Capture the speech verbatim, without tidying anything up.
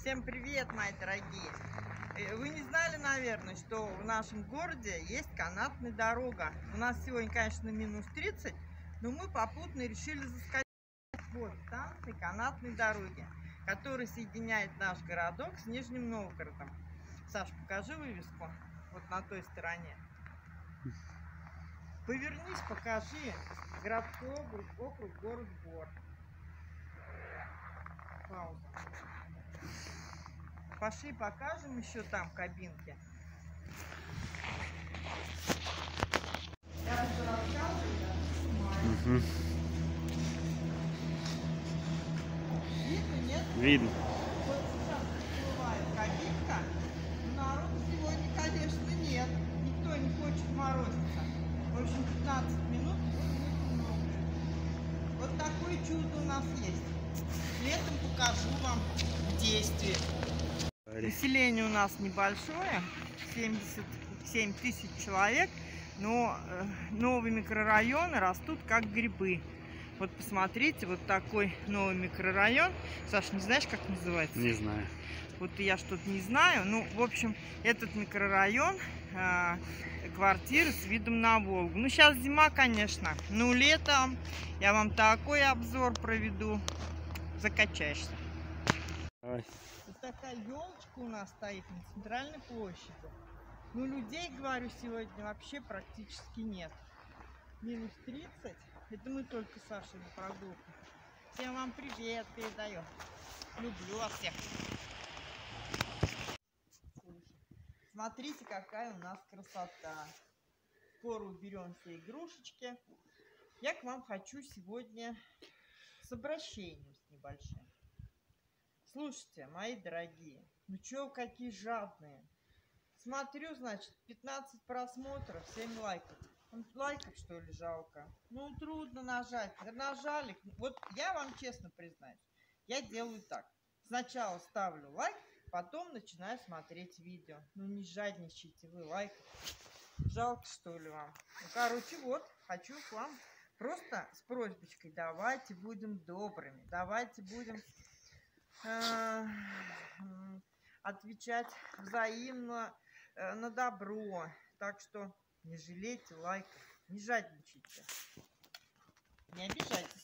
Всем привет, мои дорогие! Вы не знали, наверное, что в нашем городе есть канатная дорога. У нас сегодня, конечно, минус тридцать, но мы попутно решили заскочить вот станции канатной дороги, которая соединяет наш городок с Нижним Новгородом. Саш, покажи вывеску вот на той стороне. Повернись, покажи. Городской округ, округ город Бор. Пауза. Пошли покажем еще там кабинки. Я уже рассказываю, да? Угу. Видно, нет? Видно. Вот сейчас всплывает кабинка, но народу сегодня, конечно, нет. Никто не хочет морозиться. В общем, пятнадцать минут будет много. Вот такое чудо у нас есть. Летом покажу вам в действии. Население у нас небольшое, семьдесят семь тысяч человек, но э, новые микрорайоны растут как грибы. Вот посмотрите, вот такой новый микрорайон. Саш, не знаешь, как называется? Не знаю. Вот я что-то не знаю. Ну, в общем, этот микрорайон, э, квартиры с видом на Волгу. Ну, сейчас зима, конечно, но летом я вам такой обзор проведу. Закачаешься. Давай. Вот такая елочка у нас стоит на центральной площади. Ну, людей, говорю, сегодня вообще практически нет. Минус тридцать. Это мы только с Сашей на прогулку. Всем вам привет передаю. Люблю вас всех. Смотрите, какая у нас красота. Скоро уберем все игрушечки. Я к вам хочу сегодня с обращением с небольшим. Слушайте, мои дорогие, ну чё, какие жадные. Смотрю, значит, пятнадцать просмотров, семь лайков. Лайков, что ли, жалко? Ну, трудно нажать. Нажали. Вот я вам честно признаюсь, я делаю так. Сначала ставлю лайк, потом начинаю смотреть видео. Ну, не жадничайте вы, лайк. Жалко, что ли, вам? Ну, короче, вот, хочу к вам просто с просьбочкой. Давайте будем добрыми. Давайте будем отвечать взаимно на добро. Так что не жалейте лайков, не жадничайте. Не обижайтесь.